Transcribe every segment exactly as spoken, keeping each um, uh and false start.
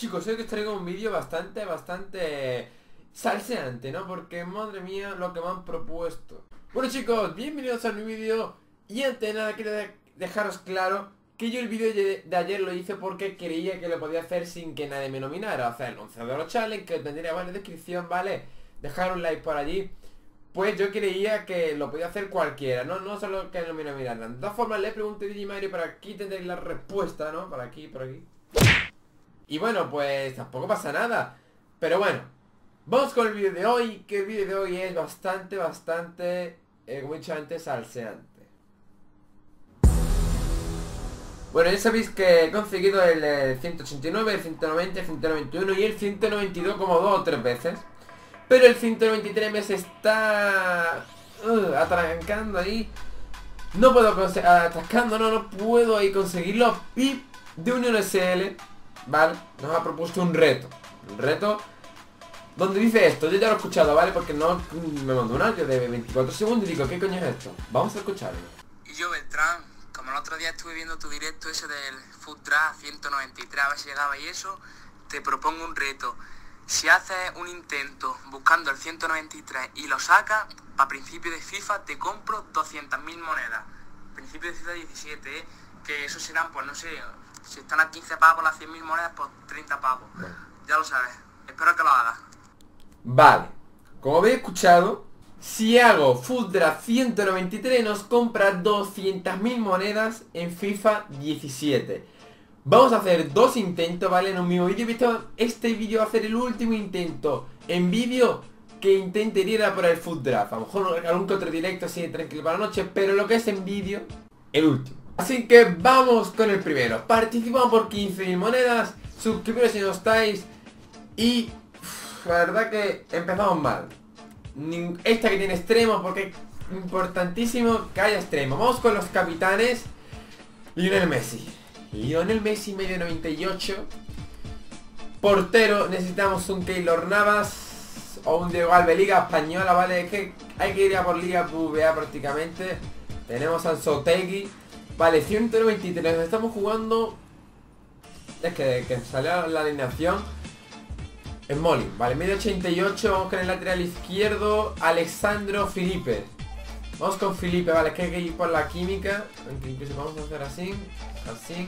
Chicos, hoy que os traigo un vídeo bastante, bastante salseante, ¿no? Porque, madre mía, lo que me han propuesto. Bueno, chicos, bienvenidos a mi vídeo. Y antes de nada quiero de dejaros claro que yo el vídeo de, de ayer lo hice porque creía que lo podía hacer sin que nadie me nominara. O sea, el once de oro challenge, que tendría en la descripción, ¿vale? Dejar un like por allí. Pues yo creía que lo podía hacer cualquiera, no no solo que no me nominaran. De todas formas, le pregunté a Digimario, por aquí tendréis la respuesta, ¿no? Por aquí, por aquí. Y bueno, pues tampoco pasa nada. Pero bueno, vamos con el vídeo de hoy. Que el vídeo de hoy es bastante, bastante, eh, como he dicho antes, salseante. Bueno, ya sabéis que he conseguido el, el ciento ochenta y nueve, el ciento noventa, el ciento noventa y uno y el ciento noventa y dos como dos o tres veces. Pero el ciento noventa y tres me se está uh, atrancando ahí. No puedo conseguir, atascando, no, no puedo ahí conseguirlo. Y de Unión S L, ¿vale? Nos ha propuesto un reto. Un reto donde dice esto. Yo ya lo he escuchado, ¿vale? Porque no me mandó un audio de veinticuatro segundos y digo, ¿qué coño es esto? Vamos a escucharlo. Y yo, Beltrán, como el otro día estuve viendo tu directo ese del Food Draft ciento noventa y tres, a ver si llegaba y eso, te propongo un reto. Si haces un intento buscando el ciento noventa y tres y lo sacas, para principio de FIFA te compro doscientas mil monedas. Principio de FIFA diecisiete, ¿eh? Que eso serán, pues no sé, si están a quince pavos las cien mil monedas, pues treinta pavos. Bueno. Ya lo sabes, espero que lo hagas. Vale, como habéis escuchado, si hago Food Draft ciento noventa y tres nos compra doscientas mil monedas en FIFA diecisiete. Vamos a hacer dos intentos, ¿vale? En un mismo vídeo. Este vídeo va a ser el último intento en vídeo que intente ir a por el Food Draft. A lo mejor algún que otro directo así tranquilo para la noche, pero lo que es en vídeo, el último. Así que vamos con el primero. Participamos por quince mil monedas. Suscribiros si no estáis. Y uff, la verdad que empezamos mal. Esta que tiene extremos, porque es importantísimo que haya extremos. Vamos con los capitanes. Lionel Messi. Lionel Messi, medio noventa y ocho. Portero, necesitamos un Keylor Navas o un Diego Alves, Liga Española, ¿vale? Es que hay que ir a por Liga V B A prácticamente. Tenemos a Anzoátegui. Vale, ciento noventa y tres, estamos jugando. Es que, que salió la alineación en Molly, vale, medio ochenta y ocho. Vamos con el lateral izquierdo, Alexandro Felipe. Vamos con Felipe, vale, es que hay que ir por la química. Aunque incluso vamos a hacer así, así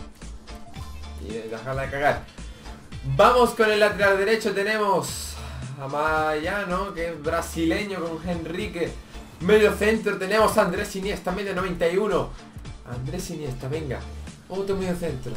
y dejarla de cagar. Vamos con el lateral derecho, tenemos a Mayano, que es brasileño, con Henrique. Medio centro tenemos a Andrés Iniesta, medio noventa y uno. Andrés Iniesta, venga. Otro medio centro.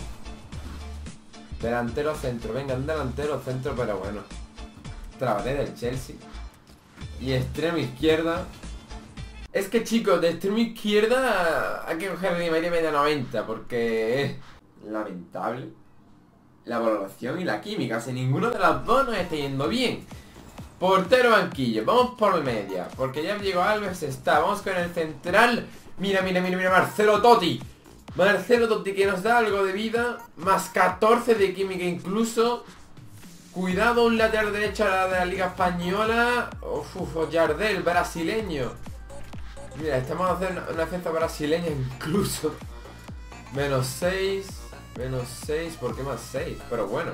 Delantero centro, venga, un delantero centro, pero bueno. Trabaré del Chelsea. Y extremo izquierda. Es que chicos, de extremo izquierda hay que coger de media media noventa, porque es lamentable la valoración y la química. O sea, ninguno de los dos nos está yendo bien. Portero banquillo, vamos por media, porque ya Diego Alves está. Vamos con el central. Mira, mira, mira, mira, Marcelo Totti. Marcelo Totti, que nos da algo de vida. Más catorce de química incluso. Cuidado, un lateral derecho a la de la Liga Española. Uf, uf, Jardel, brasileño. Mira, estamos haciendo una defensa brasileña incluso. Menos seis. Menos seis, ¿por qué más seis? Pero bueno.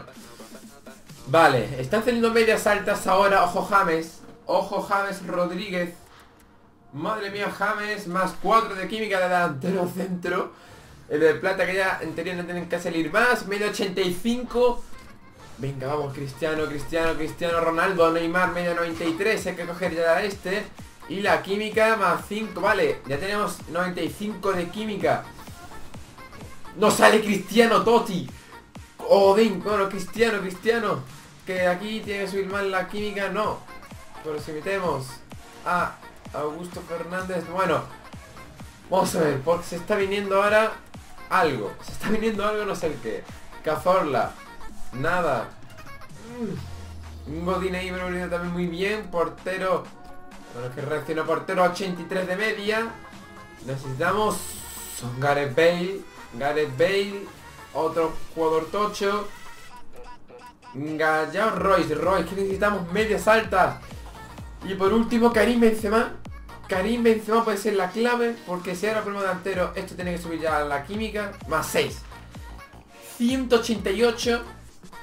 Vale, están saliendo medias altas ahora. Ojo James. Ojo James Rodríguez. Madre mía, James. Más cuatro de química de delantero centro. El de plata, que ya en teoría no tienen que salir más. Medio ochenta y cinco. Venga, vamos, Cristiano, Cristiano, Cristiano Ronaldo, Neymar, medio noventa y tres. Hay que coger ya este. Y la química más cinco, vale, ya tenemos noventa y cinco de química. No sale Cristiano Totti. Odín, bueno, Cristiano, Cristiano. Que aquí tiene que subir más la química, no. Pero si metemos a Augusto Fernández, bueno. Vamos a ver, porque se está viniendo ahora algo. Se está viniendo algo, no sé el qué. Cazorla, nada. Un Godín ahí me ha también muy bien. Portero. Bueno, que reaccionó portero ochenta y tres de media. Necesitamos Gareth Bale. Gareth Bale. Otro jugador tocho. Gallao Royce. Royce, que necesitamos medias altas. Y por último Karim Benzema. Karim Benzema puede ser la clave, porque si ahora ponemos delantero, esto tiene que subir ya la química. Más seis. ciento ochenta y ocho.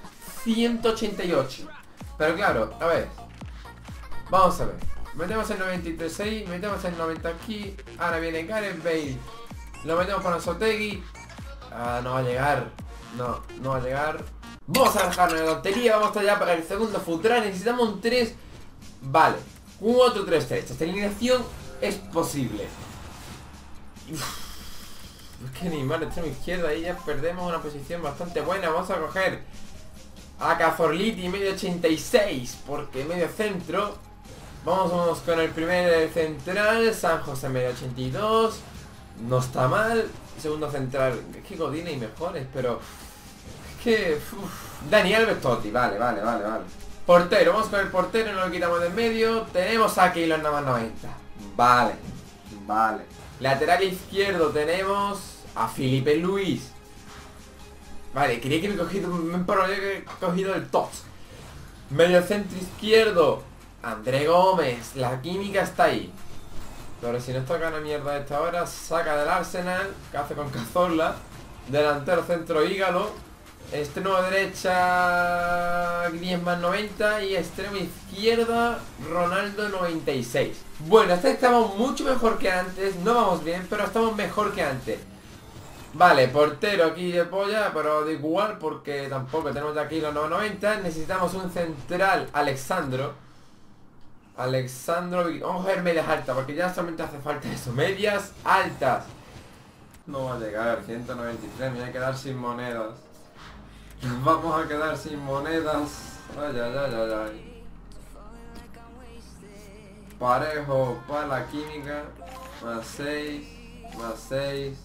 ciento ochenta y ocho. Pero claro, a ver. Vamos a ver. Metemos el noventa y tres ahí, metemos el noventa aquí. Ahora viene Gareth Bale. Lo metemos con Anzoátegui. Ah, no va a llegar. No, no va a llegar. Vamos a dejarnos de tontería. Vamos allá para el segundo futsal. Necesitamos un tres. Vale, cuatro tres tres. Esta alineación es posible. Uf. Es que Neymar extremo izquierda. Ahí ya perdemos una posición bastante buena. Vamos a coger a Cazorliti medio ochenta y seis. Porque medio centro. Vamos, vamos con el primer central. San José medio ochenta y dos. No está mal. Segundo central. Es que Godínez y mejores, pero es que uf. Dani Alves Totti. Vale, vale, vale, vale. Portero, vamos con el portero, no lo quitamos de en medio. Tenemos a Keylor Navas noventa. Vale, vale. Lateral izquierdo tenemos a Felipe Luis. Vale, quería que me he cogido, me he cogido el top. Medio centro izquierdo, André Gómez. La química está ahí. Pero si nos toca una mierda a esta hora, saca del Arsenal, que hace con Cazorla. Delantero centro Ígalo. Extremo derecha Griezmann noventa y extremo izquierda Ronaldo noventa y seis. Bueno, hasta estamos mucho mejor que antes. No vamos bien, pero estamos mejor que antes. Vale, portero aquí de polla, pero da igual porque tampoco tenemos de aquí los noventa. Necesitamos un central, Alexandro. Alexandro, vamos a ver medias altas, porque ya solamente hace falta eso. Medias altas. No va a llegar, ciento noventa y tres, me voy a quedar sin monedas. Nos vamos a quedar sin monedas. Ay, ay, ay, ay, ay. Parejo para la química. Más seis. Más seis.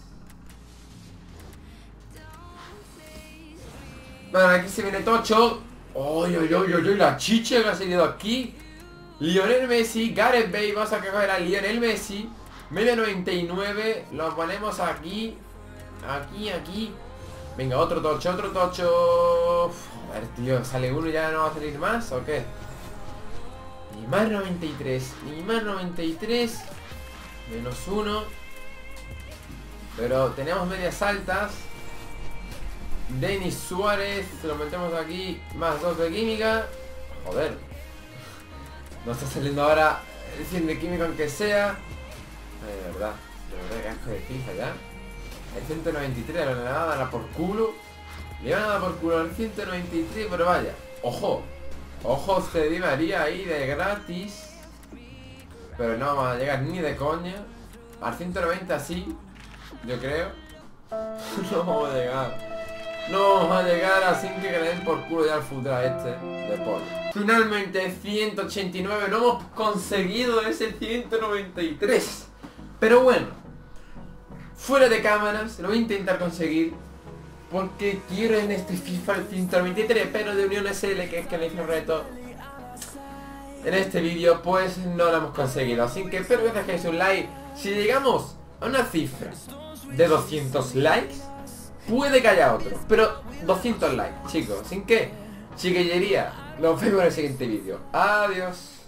Bueno, aquí se viene tocho. Oy, oy, oy, oy, oy, la chicha que ha salido aquí. Lionel Messi, Gareth Bale. Vamos a coger a Lionel Messi. Medio noventa y nueve. Lo ponemos aquí. Aquí, aquí. Venga, otro tocho, otro tocho. Uf, a ver, tío, ¿sale uno y ya no va a salir más o qué? Neymar noventa y tres. Neymar noventa y tres. Menos uno. Pero tenemos medias altas. Denis Suárez. Lo metemos aquí. Más dos de química. Joder. No está saliendo ahora el cien de química aunque sea. Ay, de verdad. De verdad que asco de FIFA ya. El ciento noventa y tres le van a dar por culo. Le van a dar por culo al ciento noventa y tres, pero vaya. Ojo. Ojo, se Di María ahí de gratis. Pero no vamos a llegar ni de coña. Al ciento noventa sí. Yo creo. No vamos a llegar. No vamos a llegar así que le den por culo ya al futsal este de pollo. Finalmente ciento ochenta y nueve. Lo hemos conseguido ese ciento noventa y tres. Pero bueno. Fuera de cámaras, lo voy a intentar conseguir. Porque quiero en este FIFA el ciento noventa y tres. Pero de Unión S L, que es que le hice un reto en este vídeo, pues no lo hemos conseguido. Así que espero que dejéis un like. Si llegamos a una cifra de doscientos likes, puede que haya otro. Pero doscientos likes, chicos. Sin que chiquillería. Nos vemos en el siguiente vídeo. Adiós.